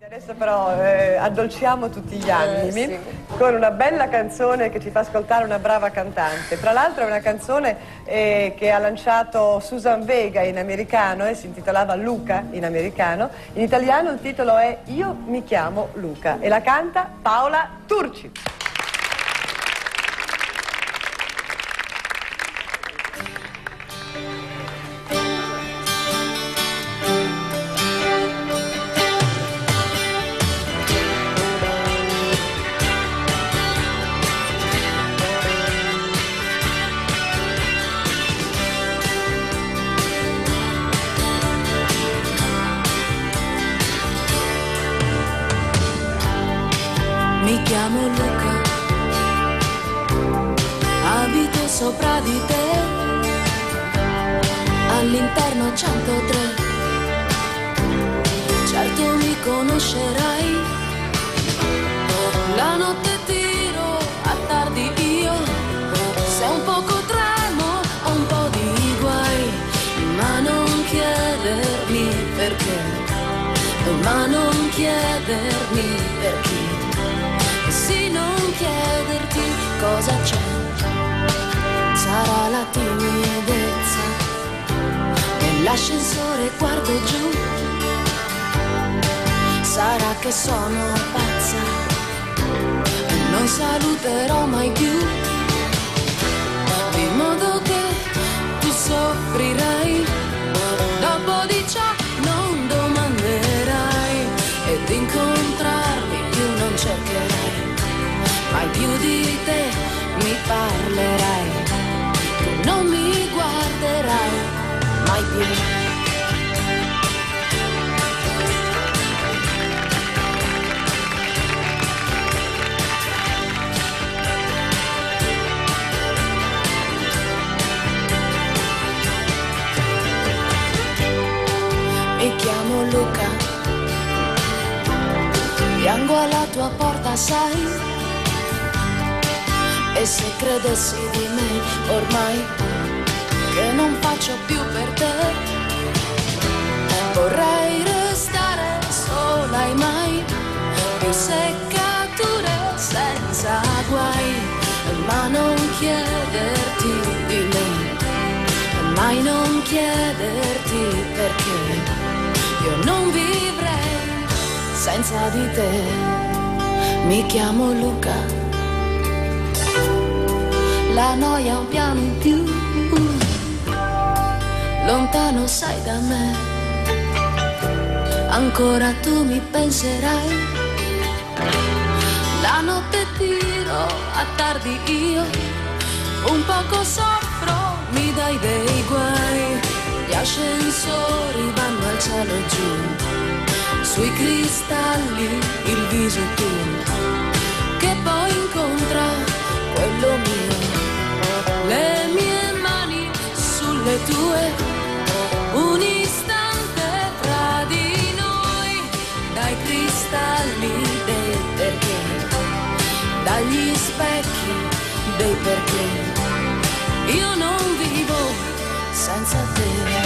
Adesso però addolciamo tutti gli animi Sì. con una bella canzone che ci fa ascoltare una brava cantante. Tra l'altro è una canzone che ha lanciato Susan Vega in americano e si intitolava Luca in americano. In italiano il titolo è Io mi chiamo Luca e la canta Paola Turci. Mi chiamo Luca, abito sopra di te, all'interno 103. Certo mi conoscerai, la notte tiro a tardi io, se un poco tremo ho un po' di guai, ma non chiedermi perché, ma non chiedermi perché. Sì, non chiederti cosa c'è, sarà la timidezza, nell'ascensore guardo giù, sarà che sono pazza e non saluterò mai più, di modo che tu soffrirai, dopo di ciò non domanderai ed incontrarmi più non cercherai. Mai più di te mi parlerai, tu non mi guarderai mai più. Mi chiamo Luca, piango alla tua porta, sai. E se credessi di me ormai che non faccio più per te, vorrei restare sola e mai più seccature senza guai, ma non chiederti di me, mai non chiederti perché io non vivrei senza di te. Mi chiamo Luca, la noia è un piano in più, lontano sai da me, ancora tu mi penserai, la notte tiro a tardi io, un poco soffro, mi dai dei guai, gli ascensori vanno al cielo giù, sui cristalli il viso tuo, che poi incontra quello mio. Le mie mani sulle tue, un istante tra di noi, dai cristalli dei perché, dagli specchi dei perché, io non vivo senza te.